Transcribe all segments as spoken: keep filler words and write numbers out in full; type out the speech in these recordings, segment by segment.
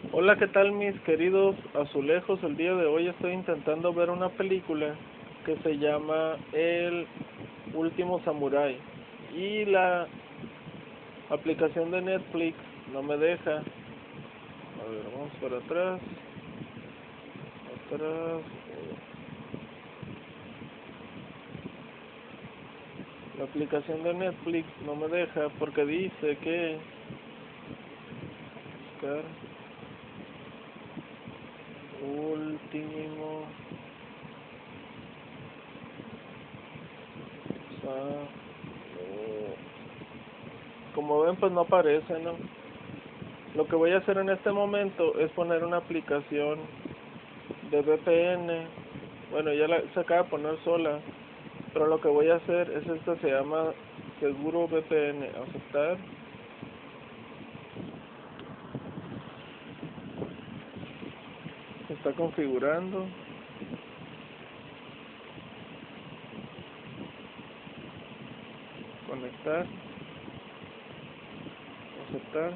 Hola, ¿qué tal mis queridos azulejos? El día de hoy estoy intentando ver una película que se llama El Último Samurái y la aplicación de Netflix no me deja. A ver, vamos para atrás, atrás. La aplicación de Netflix no me deja porque dice que buscar último Samurái. Como ven, pues no aparece, ¿no? Lo que voy a hacer en este momento es poner una aplicación de V P N. Bueno, ya la, se acaba de poner sola, pero lo que voy a hacer es esta, se llama Seguro V P N. Aceptar. Se está configurando. Conectar. Aceptar.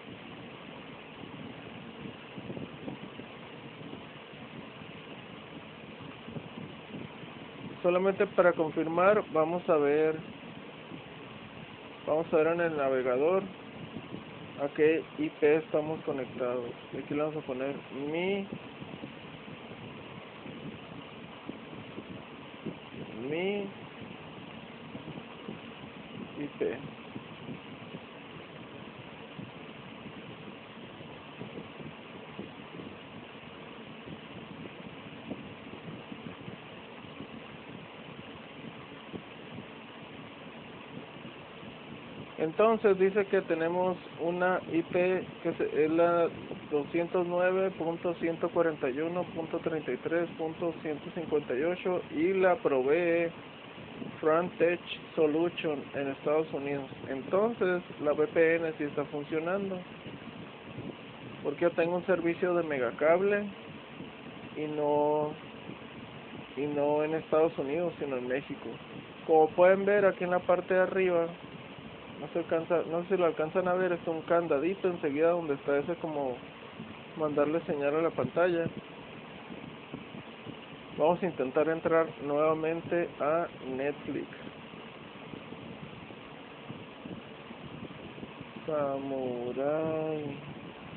Solamente para confirmar, vamos a ver, vamos a ver en el navegador a qué I P estamos conectados. Y aquí le vamos a poner mi mi I P. Entonces dice que tenemos una I P que es la doscientos nueve punto ciento cuarenta y uno punto treinta y tres punto ciento cincuenta y ocho y la provee Frontech Solution en Estados Unidos. Entonces la V P N sí está funcionando, porque yo tengo un servicio de megacable y no y no en Estados Unidos, sino en México. Como pueden ver aquí en la parte de arriba, no se alcanza, no sé si lo alcanzan a ver, es un candadito enseguida donde está ese como mandarle señal a la pantalla. Vamos a intentar entrar nuevamente a Netflix. Samurai.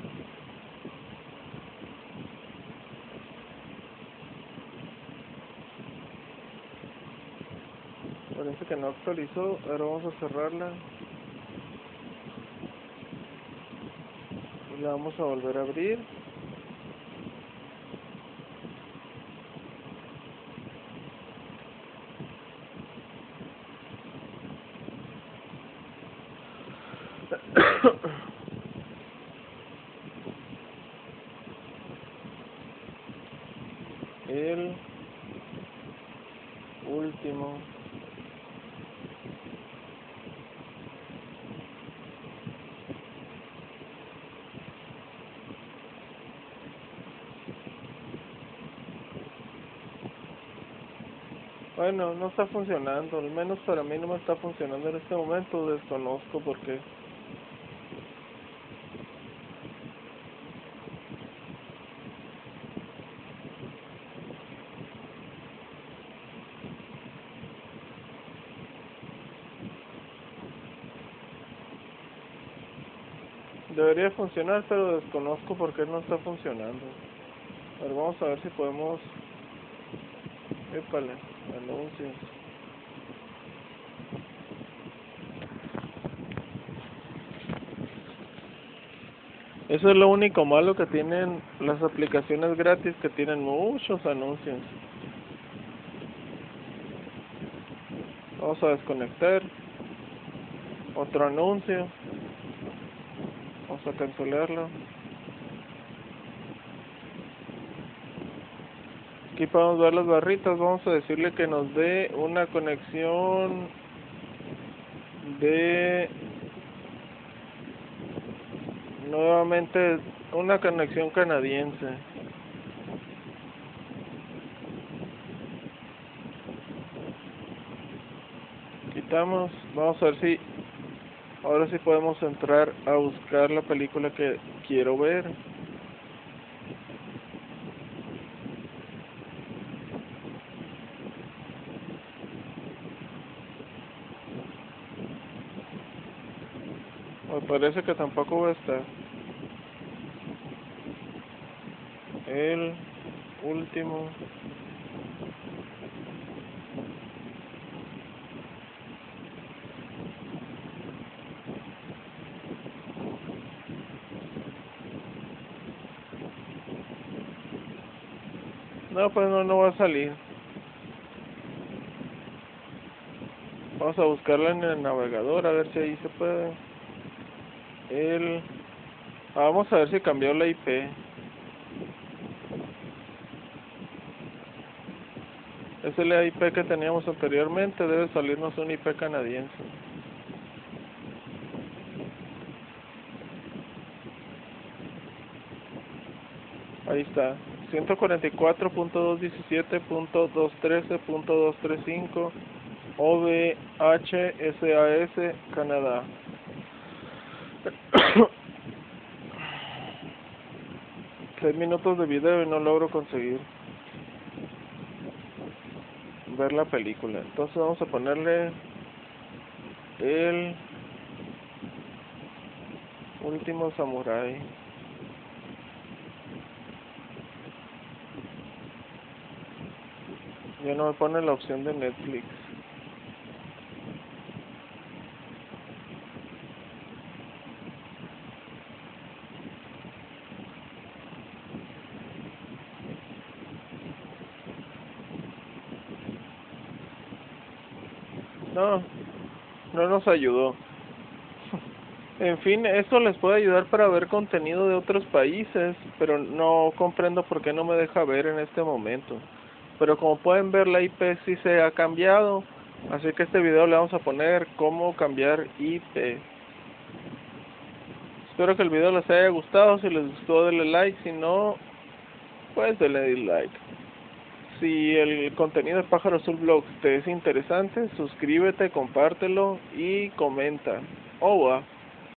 Parece que no actualizó, ahora vamos a cerrarla. Y la vamos a volver a abrir. El último Bueno, no está funcionando, al menos para mí no me está funcionando en este momento, desconozco por qué. Debería funcionar, pero desconozco por qué no está funcionando. A ver, vamos a ver si podemos... Épale, anuncios. Eso es lo único malo que tienen las aplicaciones gratis, que tienen muchos anuncios. Vamos a desconectar. Otro anuncio. Vamos a cancelarlo. Aquí podemos ver las barritas. Vamos a decirle que nos dé una conexión de... Nuevamente una conexión canadiense. Quitamos. Vamos a ver si... Ahora sí podemos entrar a buscar la película que quiero ver. Me parece que tampoco va a estar. El último. No, pues no, no va a salir. Vamos a buscarla en el navegador a ver si ahí se puede. El... ah, vamos a ver si cambió la I P. Esa es la I P que teníamos anteriormente, debe salirnos una I P canadiense. Ahí está, ciento cuarenta y cuatro punto doscientos diecisiete punto doscientos trece punto doscientos treinta y cinco O V H S A S Canadá. Seis minutos de video y no logro conseguir ver la película. Entonces vamos a ponerle el último samurái. Ya no me pone la opción de Netflix. No, no nos ayudó. En fin, esto les puede ayudar para ver contenido de otros países, pero no comprendo por qué no me deja ver en este momento. Pero como pueden ver, la I P sí se ha cambiado, así que este video le vamos a poner cómo cambiar I P. Espero que el video les haya gustado. Si les gustó, denle like, si no, pues denle dislike. Si el contenido de Pájaro Azul Vlogs te es interesante, suscríbete, compártelo y comenta. Owa.